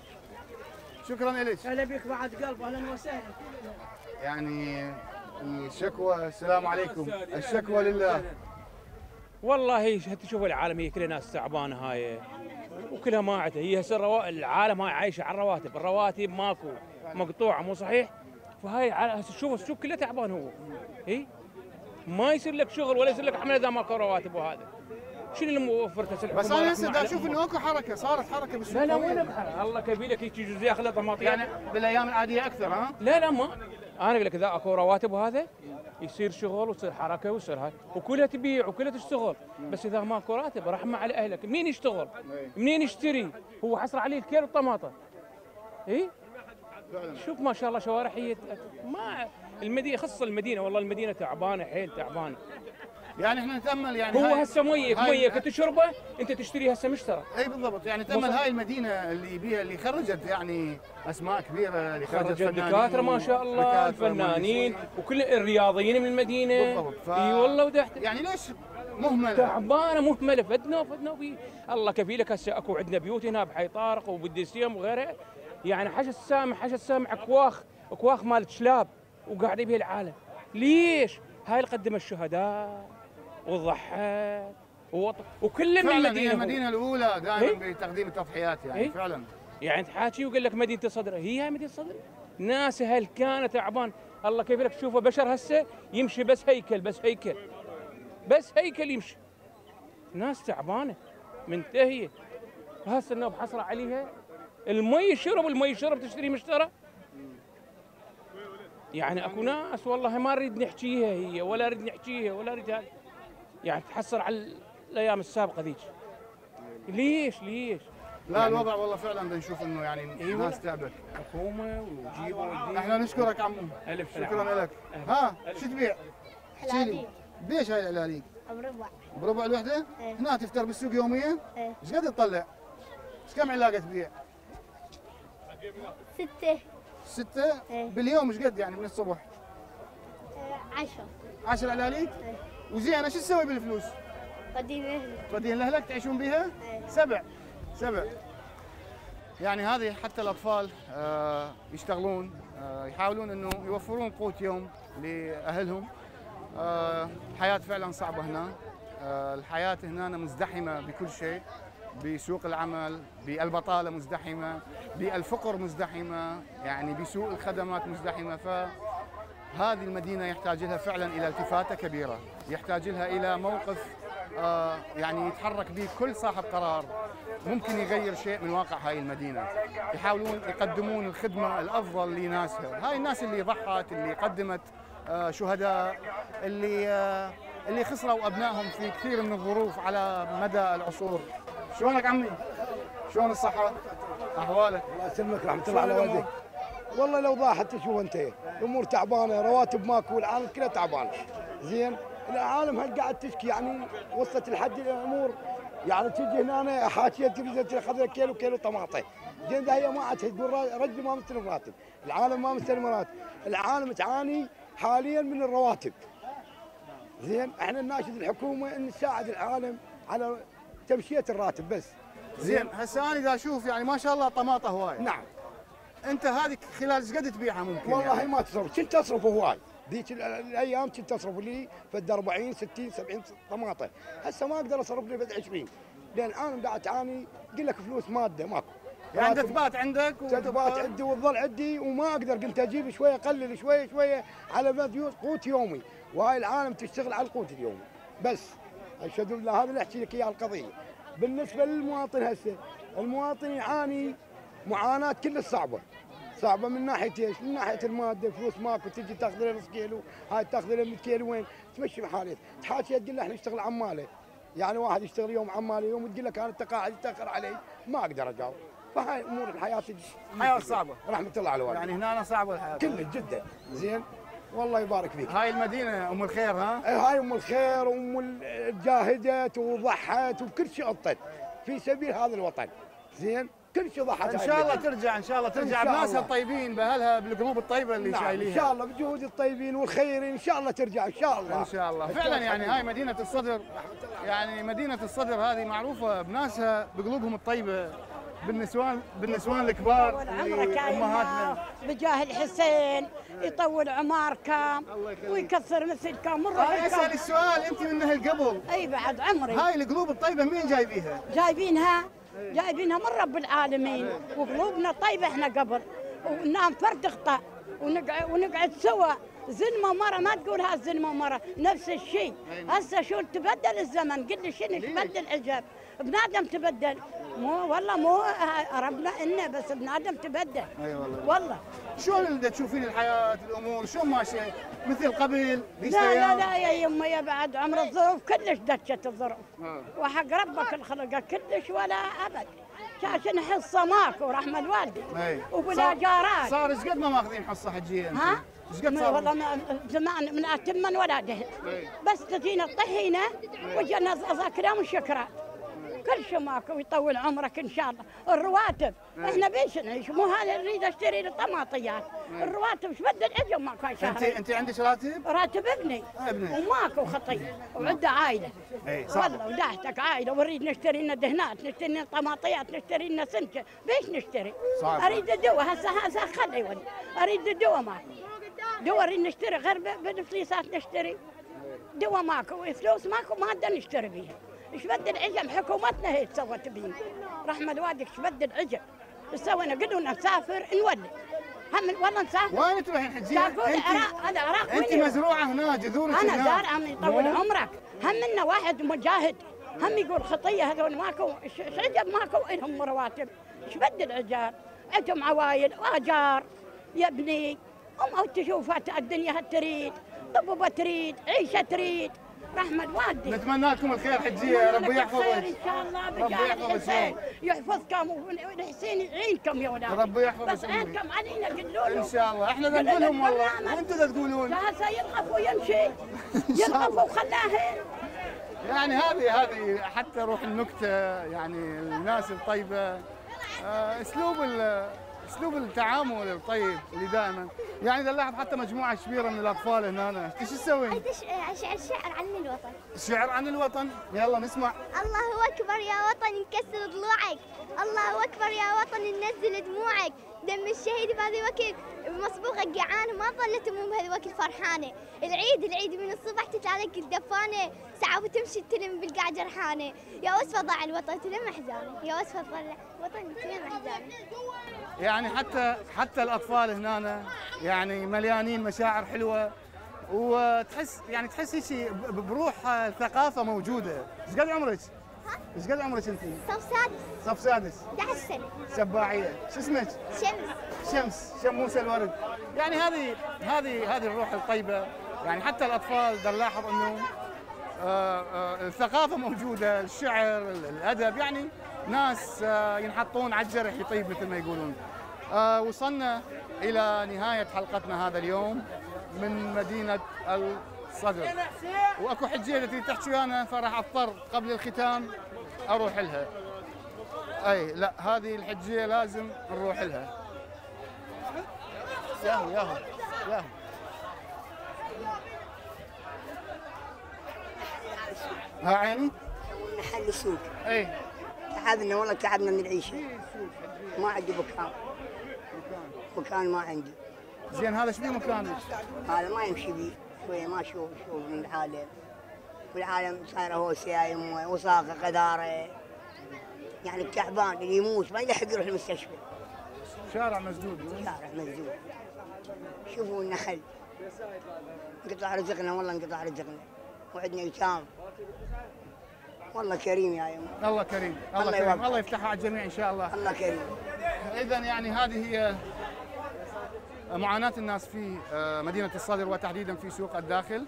شكرا لك. هلا بك بعد قلب، اهلا وسهلا. يعني الشكوى، السلام عليكم، الشكوى لله. والله تشوف العالم هي كلها ناس تعبانه هاي وكلها ما عندها، هي هسه العالم هاي عايشه على الرواتب، الرواتب ماكو، مقطوعه، مو صحيح؟ فهاي هسه شوف السوق كله تعبان هو. اي ما يصير لك شغل ولا يصير لك عمل اذا ماكو رواتب. وهذا شنو اللي موفرته؟ بس انا هسه اشوف انه اكو حركه، صارت حركه بالسوق. لا وين بحر الله كبيلك يجي جزء ياخذ طماطم يعني بالايام العاديه اكثر. ها؟ لا ما انا اقول لك اذا اكو رواتب وهذا يصير شغل وتصير حركه ويصير هاي وكلها تبيع وكلها تشتغل. بس اذا ماكو راتب رحمه على اهلك، منين يشتغل؟ منين يشتري؟ هو حصر عليه الكيلو الطماطم. اي شوف ما شاء الله شوارع هي ما المدينه، خص المدينه، والله المدينه تعبانه حيل تعبانه. يعني احنا نتامل يعني هو هسه ميه كنت تشربه انت تشتريها هسه مشترى. اي بالضبط، يعني نتامل هاي المدينه اللي بيها اللي خرجت يعني اسماء كبيره، اللي خرجت دكاتره ما شاء الله، الفنانين وكل الرياضيين من المدينه. بالضبط. اي والله ودحت يعني ليش مهمله؟ تعبانه مهمله، فدنا بي. الله كفيلك هسه اكو عندنا بيوت هنا بحي طارق وبالدسيم وغيرها، يعني حشد سامع اكواخ مالت شلاب وقاعد بها العالم. ليش؟ هاي اللي قدم الشهداء وضحت وكل من المدينه. هي المدينه الاولى دائما بتقديم التضحيات يعني. فعلا يعني تحاكي ويقول لك مدينه الصدر، هي مدينه الصدر ناس هالكانه تعبان. الله كيف لك تشوفه بشر هسه يمشي بس هيكل يمشي. ناس تعبانه منتهيه. وهسه النوب حصر عليها المي شرب تشتري مشترى. يعني اكو ناس والله ما نريد نحكيها هي ولا نريد نحكيها ولا نريد هذا، يعني تحسر على الايام السابقه ذيك. ليش؟ لا يعني الوضع والله فعلا بنشوف انه يعني الناس تعبت. حكومه وجيبوا احنا نشكرك عمو. شكرا لك. ها شو تبيع؟ حلاليق. بيش هاي الحلاليق؟ بربع الوحده؟ ايه. هنا تفتر بالسوق يوميا؟ ايه. ايش قد تطلع؟ ايش كم علاقه تبيع؟ 6. 6 باليوم ايش قد يعني من الصبح؟ 10 علاليك؟ وزين شو تسوي بالفلوس؟ تودين لاهلك تعيشون بيها؟ 7 يعني هذه حتى الاطفال يشتغلون يحاولون انه يوفرون قوت يوم لاهلهم. الحياه فعلا صعبه هنا، الحياه هنا مزدحمه بكل شيء، بسوق العمل، بالبطاله مزدحمه، بالفقر مزدحمه، يعني بسوء الخدمات مزدحمه. فهذه المدينه يحتاج لها فعلا الى التفاته كبيره، يحتاج لها الى موقف يعني يتحرك به كل صاحب قرار ممكن يغير شيء من واقع هاي المدينه. يحاولون يقدمون الخدمه الافضل لناسها، هاي الناس اللي ضحت، اللي قدمت شهداء، اللي خسروا ابنائهم في كثير من الظروف على مدى العصور. شلونك عمي؟ شلون الصحه؟ احوالك؟ الله يسلمك، رحمه الله على والديك. والله لو ضاحت تشوف انت الامور تعبانه، رواتب ماكو، العالم كله تعبان. زين العالم هل قاعد تشكي، يعني وصلت لحد الامور يعني تجي هنا حاكيه تريد تاخذ كيلو طماطم. زين ده هي ما عاد تقول رجل ما مستلم راتب، العالم ما مستلم راتب، العالم تعاني حاليا من الرواتب. زين احنا نناشد الحكومه ان تساعد العالم على تمشيه الراتب بس. زين هسه انا اذا اشوف يعني ما شاء الله طماطه هواي. نعم. انت هذه خلال ايش قد تبيعها ممكن؟ والله يعني؟ ما تصرف، كنت تصرف هواي، ذيك الايام كنت تصرف لي فد 40 60 70 طماطه، هسه ما اقدر اصرف لي فد 20، لان الان قاعد تعاني، قل لك فلوس ماده ماكو. يعني تثبات عندك تثبات عندي وتظل عندي وما اقدر، قلت اجيب شويه اقلل شويه على مد قوت يومي، وهاي العالم تشتغل على القوت اليومي بس. اشهد بالله هذا اللي احكي لك اياه القضيه. بالنسبه للمواطن هسه، المواطن يعاني معاناه كل صعبه من ناحيه ايش؟ من ناحيه الماده، فلوس ماكو، تجي تاخذ لها نص كيلو، هاي تاخذ لها 100 كيلو وين؟ تمشي بحالك، تحاكي تقول له احنا نشتغل عماله. يعني واحد يشتغل يوم عماله، يوم تقول لك انا انت قاعد تاخر علي، ما اقدر اجاوب. فهاي امور الحياه حياه صعبه، رحمه الله على والديك. يعني هنا صعبه الحياه كله جدا. زين والله يبارك فيك. هاي المدينه ام الخير ها؟ هاي ام الخير، ام جاهدت وضحت وكل شيء عطت في سبيل هذا الوطن. زين كل شيء ضحت. ان شاء الله ترجع، ان شاء الله ترجع بناسها الطيبين، باهلها، بالقلوب الطيبه اللي نعم شايليها. ان شاء الله بجهود الطيبين والخيرين ان شاء الله ترجع ان شاء الله. ان شاء الله فعلا. يعني هاي مدينه الصدر، يعني مدينه الصدر هذه معروفه بناسها بقلوبهم الطيبه، بالنسوان الكبار امهاتنا. بجاه الحسين يطول عماركم ويكثر مثلكم. انا اسال السؤال، انت من اهل قبل؟ اي بعد عمري. هاي القلوب الطيبه مين جايبيها؟ جايبينها من رب العالمين، وقلوبنا طيبه احنا قبل، وننام فرد خطا ونقعد سوا. زلمه ومره ما تقولها زلمه ومره، نفس الشيء. هسه شو تبدل الزمن، قل لي شنو تبدل عجب؟ بنادم تبدل، مو ربنا إنه بس بنادم تبدل. اي والله. شلون تشوفين الحياه، الامور شلون ماشيه مثل قبل؟ لا يا يمه، يا بعد عمر الظروف كلش دكت الظروف. وحق ربك الخلق كلش ولا ابد. عشان حصه ماكو رحمه الوالدي وبلا جارات. صار ايش قد ما ماخذين حصه حجيه؟ ها؟ ايش قد صار؟ والله زمان من اتمن ولا دهن. بس تجينا الطحينه وجينا ذاكرة وشكرات. كل شيء ماكو، يطول عمرك ان شاء الله. الرواتب احنا بيش نعيش، مو هذا نريد اشتري لي طماطيات. الرواتب ايش بدل اجم ماكو شهرين. انت عندك راتب؟ راتب ابني وماكو خطيه وعنده عائله. والله وداعتك عائله، ونريد نشتري لنا دهنات، نشتري لنا طماطيات، نشتري لنا سنكه، بيش نشتري؟ صعب. اريد الدواء هسه خلي ولي، اريد الدواء ماكو. دواء نريد نشتري غير بالفليسات نشتري. دواء ماكو، فلوس ماكو، ماده نشتري بيها. ايش بدل عجب حكومتنا هي سوت بيه. رحمه والديك ايش بدل عجب. ايش سوينا؟ قلنا نسافر نولد. هم والله نسافر. وين تروحين حجيه؟ هذا عراق. انت مزروعه هنا، جذورك هنا. انا زارعه من يطول عمرك. هم منا واحد مجاهد، هم يقول خطيه هذول ماكو، ايش عجب ماكو لهم رواتب. ايش بدل عجاب؟ عندهم عوايل واجار يا ابني. او تشوفها الدنيا تريد، طبوبه تريد، عيشه تريد. رحمة والدي. نتمنى لكم الخير حجيه، ربي يحفظك. ان شاء الله بجاه الحسين يحفظكم والحسين يعينكم يا ولاد. ربي يحفظك. بس عينكم علينا قولوا له. ان شاء الله احنا نقول لهم والله وانتم تقولون. هسه يلغف ويمشي. يلغف وخلاه. يعني هذه حتى روح النكته، يعني الناس الطيبه، اسلوب اسلوب التعامل الطيب اللي دائما يعني اذا نلاحظ حتى مجموعه كبيره من الاطفال هنا ايش تسوي؟ شعر عن الوطن. شعر عن الوطن، يلا نسمع. الله اكبر يا وطن نكسر ضلوعك، الله اكبر يا وطن ننزل دموعك، دم الشهيد بهذه الوقت مسبوقه جعانه ما ظلت امهم بهذه الوقت فرحانه، العيد من الصبح تتعلق الدفانه، ساعه وتمشي تلم بالقاع جرحانه، يا وصفه ضاع الوطن تلم احزانه، يا وصفه ضاع الوطن تلم احزانه. يعني حتى الاطفال هنا يعني مليانين مشاعر حلوه، وتحس هيك بروح ثقافه موجوده. ايش قد عمرك؟ ايش قد عمرك انت؟ صف سادس. صف سادس. 11 سنه. سباعيه، شو اسمك؟ شمس شموسه الورد. يعني هذه الروح الطيبه، يعني حتى الاطفال دا نلاحظ انه الثقافه موجوده، الشعر، الادب، يعني ناس ينحطون على الجرح يطيب مثل ما يقولون. وصلنا الى نهايه حلقتنا هذا اليوم من مدينه الصدر، واكو حجيه التي تحكي انا فراح اضطر قبل الختام اروح لها. اي لا، هذه الحجيه لازم نروح لها. ياهو ها عيني؟ محل السوق. اي تعبنا والله، تعبنا من العيشه. ما عندي مكان ما عندي. زين هذا شو مكانك؟ هذا ما يمشي بي شويه، ما اشوف من العالم، والعالم صايره هوسايم وساقه قذاره، يعني التعبان اللي يموت ما يلحق يروح المستشفى. شارع مسدود. شارع مسدود. شوفوا النخل انقطع رزقنا، والله انقطع رزقنا، وعندنا ايتام. والله كريم يا يما. الله كريم، الله كريم، الله يفتحها على الجميع ان شاء الله. الله كريم. اذا يعني هذه هي معاناة الناس في مدينة الصدر وتحديدا في سوق الداخل.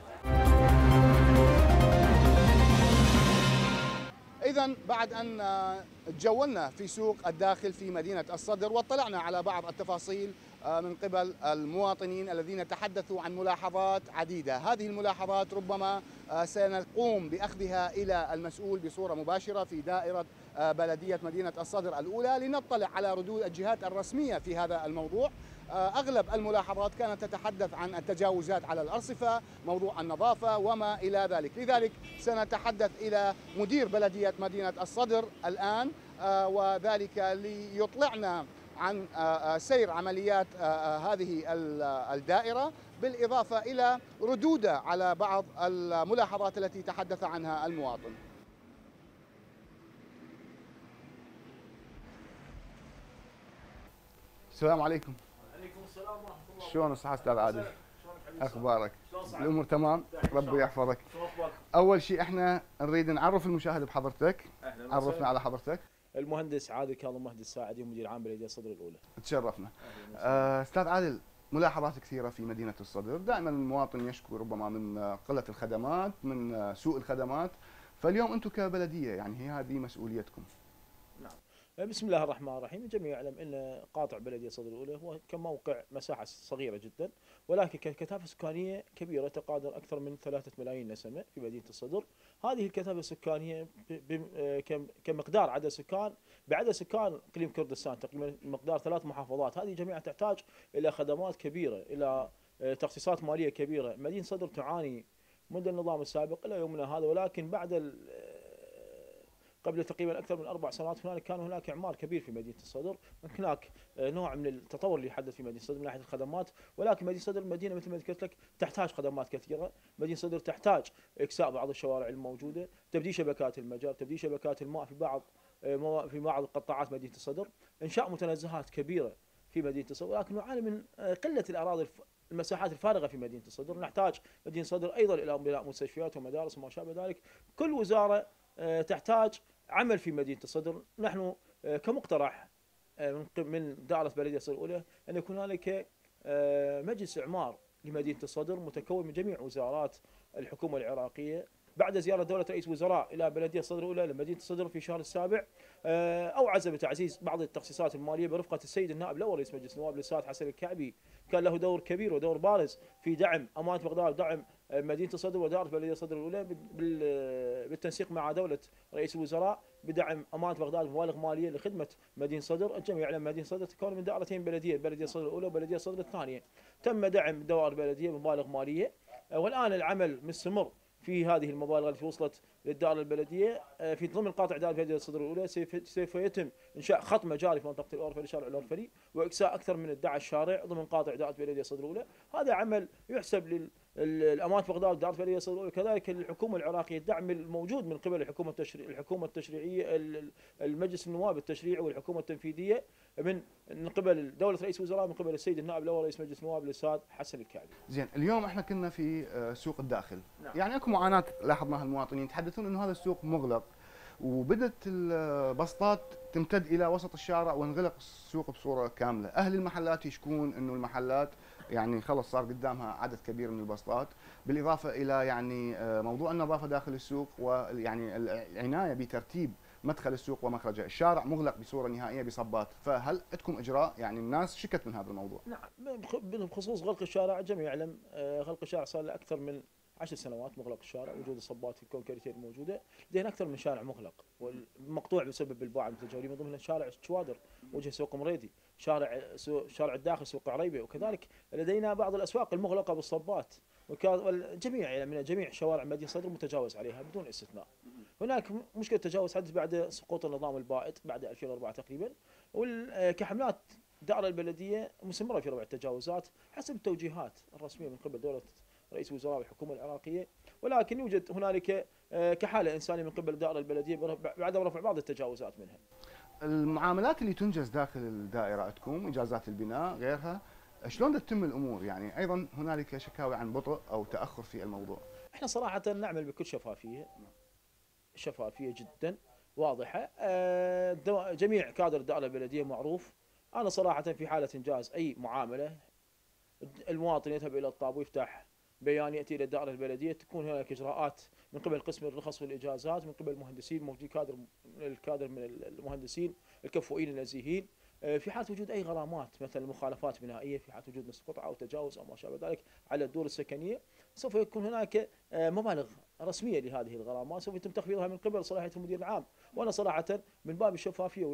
إذا بعد أن تجولنا في سوق الداخل في مدينة الصدر واطلعنا على بعض التفاصيل من قبل المواطنين الذين تحدثوا عن ملاحظات عديدة، هذه الملاحظات ربما سنقوم بأخذها إلى المسؤول بصورة مباشرة في دائرة بلدية مدينة الصدر الأولى لنطلع على ردود الجهات الرسمية في هذا الموضوع. أغلب الملاحظات كانت تتحدث عن التجاوزات على الأرصفة، موضوع النظافة وما إلى ذلك، لذلك سنتحدث إلى مدير بلدية مدينة الصدر الآن وذلك ليطلعنا عن سير عمليات هذه الدائرة، بالإضافة إلى ردوده على بعض الملاحظات التي تحدث عنها المواطن. السلام عليكم. وعليكم السلام ورحمة الله. شلون الصحة أستاذ عادل؟ أخبارك؟ الأمور تمام؟ ربي يحفظك. شلون؟ أول شيء احنا نريد نعرف المشاهد بحضرتك. أهلا عرفنا وسهلا. على حضرتك. المهندس عادل كاظم مهدي الساعدي ومدير عام بلدية الصدر الأولى. تشرفنا. أستاذ عادل، ملاحظات كثيرة في مدينة الصدر، دائما المواطن يشكو ربما من قلة الخدمات، من سوء الخدمات، فاليوم أنتم كبلدية يعني هي هذه مسؤوليتكم. نعم. بسم الله الرحمن الرحيم. الجميع يعلم ان قاطع بلدية الصدر الأولى هو كموقع مساحة صغيرة جدا، ولكن ككثافة سكانية كبيرة تقدر أكثر من 3 ملايين نسمة في مدينة الصدر. هذه الكثافة السكانية كمقدار عدد سكان بعدد سكان اقليم كردستان تقريبا مقدار 3 محافظات، هذه جميعها تحتاج إلى خدمات كبيرة، إلى تخصيصات مالية كبيرة. مدينة الصدر تعاني منذ النظام السابق إلى يومنا هذا، ولكن بعد قبل تقريبا اكثر من 4 سنوات كان هناك اعمار كبير في مدينه الصدر، هناك نوع من التطور اللي حدث في مدينه الصدر من ناحيه الخدمات، ولكن مدينه الصدر مدينه مثل ما ذكرت لك تحتاج خدمات كثيره، مدينه الصدر تحتاج اكساء بعض الشوارع الموجوده، تبديل شبكات المجاري، تبديل شبكات الماء في بعض قطاعات مدينه الصدر، انشاء متنزهات كبيره في مدينه الصدر، ولكن نعاني من قله الاراضي المساحات الفارغه في مدينه الصدر. نحتاج مدينه الصدر ايضا الى بناء مستشفيات ومدارس وما شابه ذلك. كل وزاره تحتاج عمل في مدينة الصدر. نحن كمقترح من دائرة بلدية الصدر الأولى أن يكون هناك مجلس إعمار لمدينة الصدر متكون من جميع وزارات الحكومة العراقية. بعد زيارة دولة رئيس وزراء إلى بلدية الصدر الأولى لمدينة الصدر في شهر السابع، أوعز بتعزيز بعض التخصيصات المالية برفقة السيد النائب الأول رئيس مجلس النواب الأستاذ حسن الكعبي، كان له دور كبير ودور بارز في دعم أمانة مقدار دعم مدينه الصدر واداره بلديه الصدر الاولى بالتنسيق مع دوله رئيس الوزراء بدعم امانه بغداد بمبالغ ماليه لخدمه مدينه صدر. الجميع يعلم مدينه صدر تكون من دائرتين بلديه، بلديه الصدر الاولى وبلديه الصدر الثانيه. تم دعم دوائر البلديه بمبالغ ماليه، والان العمل مستمر في هذه المبالغ التي وصلت للدائره البلديه. في ضمن قاطع دائره بلديه الصدر الاولى سوف يتم انشاء خط مجاري في منطقه الاورفلي، شارع الاورفلي، واكساء اكثر من 11 شارع ضمن قاطع دائره بلديه الصدر الاولى. هذا عمل يحسب للامانه بغداد ودائره بلديه الصدر الاولى، كذلك الحكومه العراقيه الدعم الموجود من قبل الحكومه التشريعيه، المجلس النواب التشريعي والحكومه التنفيذيه من قبل دوله رئيس الوزراء، من قبل السيد النائب الاول رئيس مجلس النواب الاستاذ حسن الكعبي. زين، اليوم احنا كنا في سوق الداخل. نعم. يعني اكو معاناه لاحظناها المواطنين يتحدثون انه هذا السوق مغلق، وبدت البسطات تمتد الى وسط الشارع وانغلق السوق بصوره كامله. اهل المحلات يشكون انه المحلات يعني خلص صار قدامها عدد كبير من البسطات، بالاضافه الى يعني موضوع النظافه داخل السوق ويعني العنايه بترتيب مدخل السوق ومخرجه. الشارع مغلق بصوره نهائيه بصبات، فهل عندكم اجراء؟ يعني الناس شكت من هذا الموضوع. نعم، بخصوص غلق الشارع الجميع يعلم غلق الشارع صار له اكثر من 10 سنوات مغلق الشارع، وجود الصبات الكونكريتيه الموجوده، لدينا اكثر من شارع مغلق والمقطوع بسبب الباعة المتجولين، من ضمنها شارع شوادر وجه سوق مريدي، شارع الداخل سوق عريبه، وكذلك لدينا بعض الاسواق المغلقه بالصبات، والجميع يعني من جميع شوارع مدينه صدر متجاوز عليها بدون استثناء. هناك مشكله تجاوز حدث بعد سقوط النظام البائد بعد 2004 تقريبا، وكحملات دائره البلديه مستمره في رفع التجاوزات حسب التوجيهات الرسميه من قبل دوله رئيس الوزراء والحكومه العراقيه، ولكن يوجد هنالك كحاله انسانيه من قبل الدائره البلديه بعدم رفع بعض التجاوزات منها. المعاملات اللي تنجز داخل الدائره عندكم، اجازات البناء غيرها، شلون تتم الامور؟ يعني ايضا هنالك شكاوى عن بطء او تاخر في الموضوع. احنا صراحه نعمل بكل شفافيه، شفافيه جدا واضحه. جميع كادر الدائره البلديه معروف. انا صراحه في حاله انجاز اي معامله المواطن يذهب الى الطابو يفتح بيان ياتي الى الدائره البلديه، تكون هناك اجراءات من قبل قسم الرخص والاجازات، من قبل المهندسين، موجود الكادر من المهندسين الكفؤين النزيهين. في حاله وجود اي غرامات مثل مخالفات بنائيه، في حاله وجود نصف قطعه او تجاوز او ما شابه ذلك على الدور السكنيه، سوف يكون هناك مبالغ رسميه لهذه الغرامات سوف يتم تخفيضها من قبل صلاحيه المدير العام. وانا صراحه من باب الشفافيه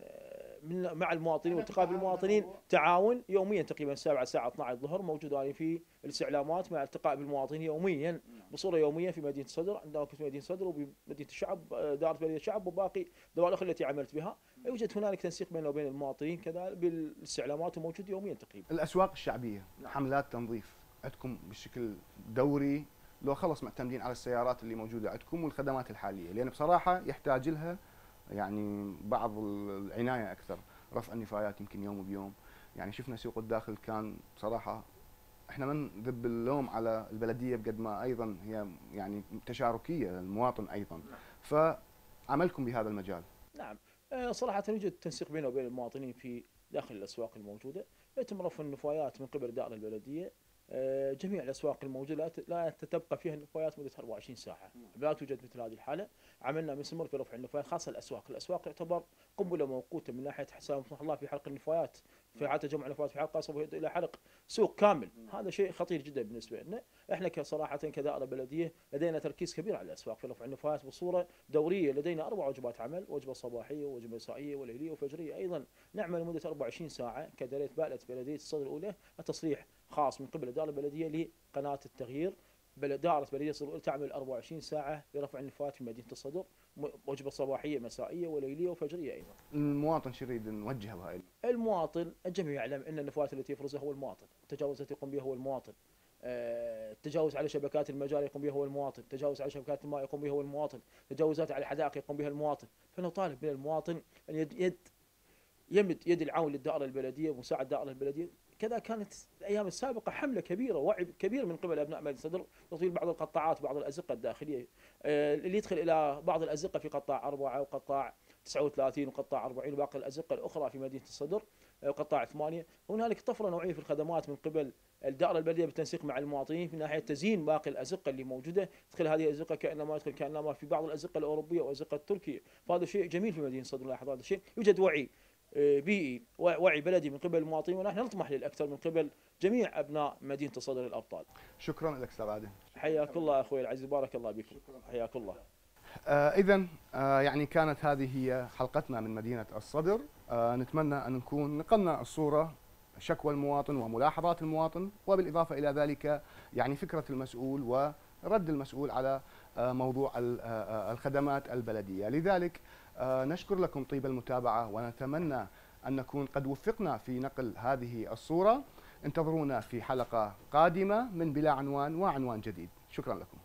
مع المواطنين والتقاء بالمواطنين تعاون يوميا تقريبا 7 الساعه 12 الظهر موجود يعني في الاستعلامات مع التقاء بالمواطنين يوميا بصوره يوميه في مدينه صدر، عندنا في مدينه صدر وبمدينه الشعب دائره بلديه الشعب وباقي الدوائر الاخرى التي عملت بها. يوجد هنالك تنسيق بيننا وبين المواطنين كذلك بالاستعلامات وموجود يوميا تقريبا. الاسواق الشعبيه، حملات تنظيف عندكم بشكل دوري؟ لو خلص معتمدين على السيارات اللي موجوده عندكم والخدمات الحاليه، لان بصراحه يحتاج لها يعني بعض العنايه اكثر، رفع النفايات يمكن يوم بيوم. يعني شفنا سوق الداخل كان بصراحه، احنا ما نذب اللوم على البلديه بقد ما ايضا هي يعني تشاركيه للمواطن ايضا، فعملكم بهذا المجال. نعم، صراحه يوجد تنسيق بيننا وبين المواطنين في داخل الاسواق الموجوده، يتم رفع النفايات من قبل الدائره البلديه. جميع الاسواق الموجوده لا تتبقى فيها النفايات مده 24 ساعه، لا توجد مثل هذه الحاله. عملنا مستمر في رفع النفايات خاصه الاسواق تعتبر قنبله موقوته من ناحيه حساب الله في حرق النفايات، في حاله تجمع النفايات في حلقه سوف يؤدي الى حرق سوق كامل. هذا شيء خطير جدا بالنسبه لنا. احنا كصراحه كدائره بلديه لدينا تركيز كبير على الاسواق في رفع النفايات بصوره دوريه. لدينا 4 وجبات عمل، وجبه صباحيه ووجبه مسائيه وليليه وفجريه. ايضا نعمل لمده 24 ساعه كدائره بلديه الصدر الاولى التصريح خاص من قبل الدائره البلديه لقناه التغيير. دائره بلديه الصدر الاولى تعمل 24 ساعه لرفع النفايات في مدينه الصدر، وجبه صباحيه مسائيه وليليه وفجريه ايضا. المواطن شو يريد نوجهه بهاي؟ المواطن الجميع يعلم ان النفايات التي يفرزها هو المواطن، التجاوز التي يقوم بها هو المواطن، التجاوز على شبكات المجاري يقوم بها هو المواطن، التجاوز على شبكات الماء يقوم بها هو المواطن، تجاوزات على الحدائق يقوم بها المواطن. فنطالب من المواطن ان يمد يد العون للدائره البلديه ومساعد الدائره البلديه. كذا كانت الايام السابقه حمله كبيره ووعي كبير من قبل ابناء مدينه صدر تطويل بعض القطاعات بعض الازقه الداخليه، اللي يدخل الى بعض الازقه في قطاع 4 وقطاع 39 وقطاع 40 وباقي الازقه الاخرى في مدينه الصدر وقطاع 8. هنالك طفره نوعيه في الخدمات من قبل الدائره البلديه بالتنسيق مع المواطنين في ناحيه تزيين باقي الازقه اللي موجوده، تدخل هذه الازقه كانما في بعض الازقه الاوروبيه والازقه التركيه، فهذا شيء جميل في مدينه صدر. لاحظ هذا الشيء، يوجد وعي بيئي ووعي بلدي من قبل المواطنين، ونحن نطمح للاكثر من قبل جميع ابناء مدينه الصدر الابطال. شكرا لك استاذ عادل. حياك الله اخوي العزيز، بارك الله بكم، حياك الله. إذا يعني كانت هذه هي حلقتنا من مدينة الصدر. نتمنى أن نكون نقلنا الصورة، شكوى المواطن وملاحظات المواطن، وبالإضافة إلى ذلك يعني فكرة المسؤول ورد المسؤول على موضوع الخدمات البلدية. لذلك نشكر لكم طيب المتابعة، ونتمنى أن نكون قد وفقنا في نقل هذه الصورة. انتظرونا في حلقة قادمة من بلا عنوان وعنوان جديد. شكرا لكم.